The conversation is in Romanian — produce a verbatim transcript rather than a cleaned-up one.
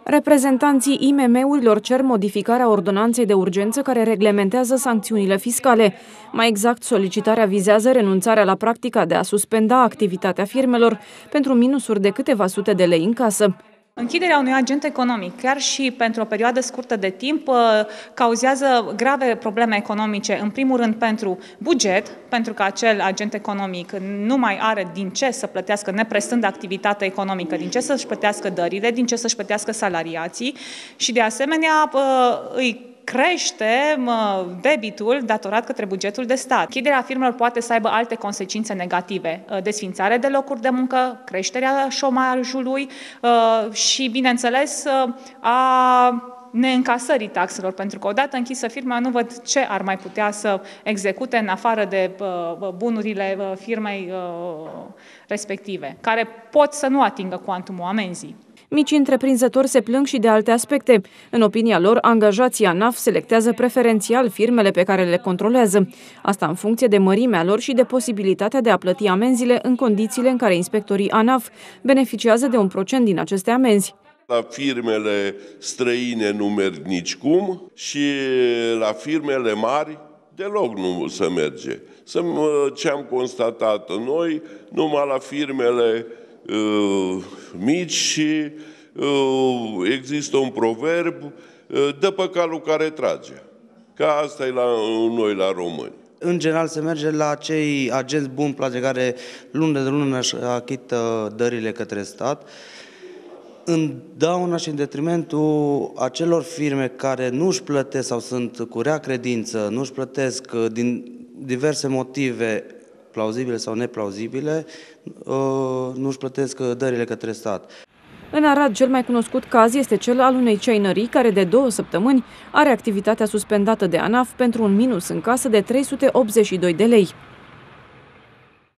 Reprezentanții I M M-urilor cer modificarea ordonanței de urgență care reglementează sancțiunile fiscale. Mai exact, solicitarea vizează renunțarea la practica de a suspenda activitatea firmelor pentru minusuri de câteva sute de lei în casă. Închiderea unui agent economic, chiar și pentru o perioadă scurtă de timp, cauzează grave probleme economice, în primul rând pentru buget, pentru că acel agent economic nu mai are din ce să plătească, neprestând activitate economică, din ce să-și plătească dările, din ce să-și plătească salariații și, de asemenea, îi crește debitul datorat către bugetul de stat. Închiderea firmelor poate să aibă alte consecințe negative, desfințare de locuri de muncă, creșterea șomajului și, bineînțeles, a neîncasării taxelor, pentru că odată închisă firma nu văd ce ar mai putea să execute în afară de bunurile firmei respective, care pot să nu atingă cuantumul amenzii. Micii întreprinzători se plâng și de alte aspecte. În opinia lor, angajații ANAF selectează preferențial firmele pe care le controlează. Asta în funcție de mărimea lor și de posibilitatea de a plăti amenzile în condițiile în care inspectorii ANAF beneficiază de un procent din aceste amenzi. La firmele străine nu merg nicicum și la firmele mari deloc nu se merge. Ce am constatat noi, numai la firmele uh, mici și uh, există un proverb, uh, dă pe calul care trage. Ca asta e la noi, la români. În general se merge la acei agenți buni plătiți care lună de lună își achită dările către stat, în dauna și în detrimentul acelor firme care nu își plătesc sau sunt cu rea credință, nu își plătesc din diverse motive plauzibile sau neplauzibile, nu își plătesc dările către stat. În Arad, cel mai cunoscut caz este cel al unei ceainării care de două săptămâni are activitatea suspendată de ANAF pentru un minus în casă de trei sute optzeci și doi de lei.